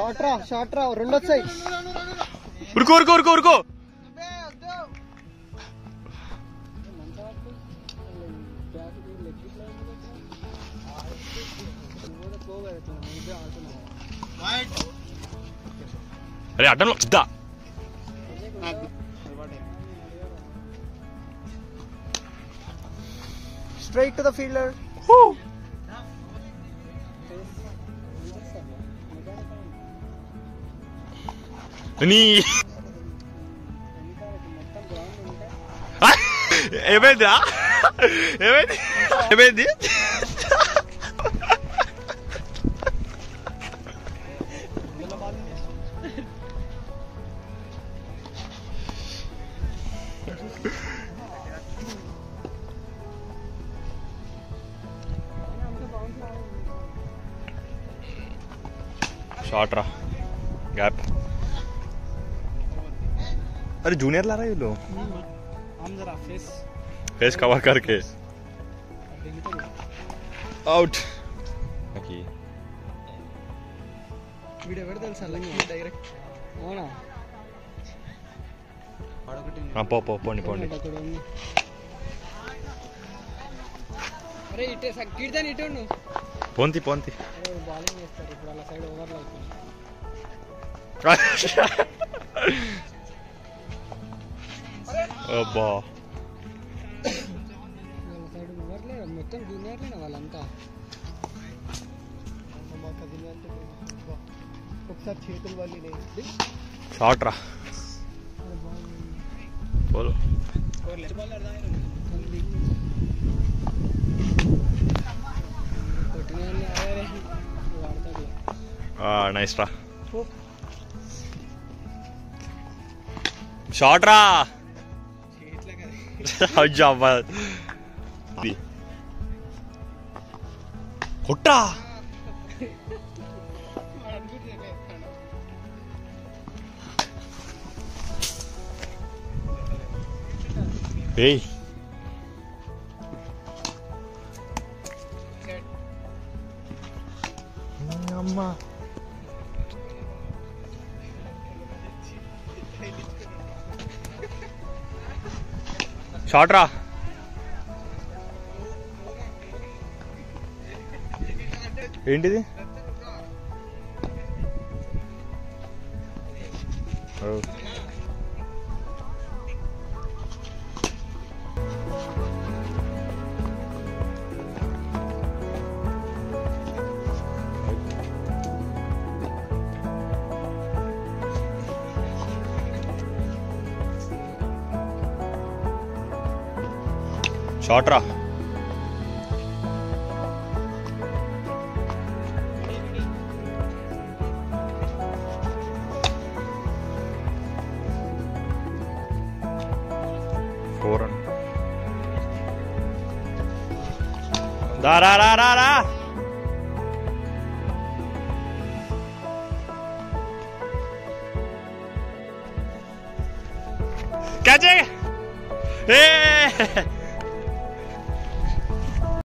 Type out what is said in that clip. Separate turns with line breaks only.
Short రా రెండు వచ్చాయి.
ఉరుకో ఉరుకో ఉరుకో ఉరుకో. అరే అడ్డంలో చిద్దా.
Straight to the fielder.
నీ ఏమైంది ఏమైంది ఏమైంది? शॉट रहा गैप. अरे जूनियर ला रहा है ये लोग. हम जरा फेस कवर करके आउट.
वीडियो పెడతా సల్లంగా డైరెక్ట్ అవునా.
పోండి పోండి.
అరే ఇటే కిడ్దాని ఇటే ఉండు.
పోంతి
బాలింగ్ చేస్తారు ఇప్పుడు అలా సైడ్ ఓవర్లో అయిపోయింది.
అబ్బా
వాళ్ళ సైడ్ ఓవర్లే మొత్తం జూనియర్లేనా వాళ్ళంతా. ఒకసారి చేతులు వాళ్ళని
షార్ట్ రా बोलो. నైస్ రా షార్ట్ రా. కొట్రా. ఏయ్ అమ్మా షార్ట్ రా. ఏంటిది? షార్ట్ రా. ఫోర్ రా రా రా రా రా. कैच है।